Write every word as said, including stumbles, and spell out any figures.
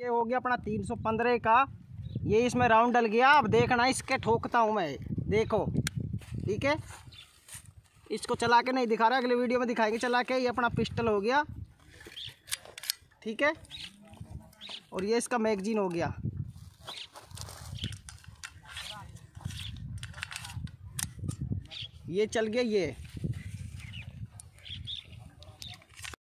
ये हो गया अपना तीन सौ पंद्रह का। ये इसमें राउंड डल गया। अब देखना इसके ठोकता हूँ मैं, देखो ठीक है। इसको चला के नहीं दिखा रहा, अगले वीडियो में दिखाएंगे चला के। ये अपना पिस्टल हो गया ठीक है, और ये इसका मैगजीन हो गया। ये चल गया ये।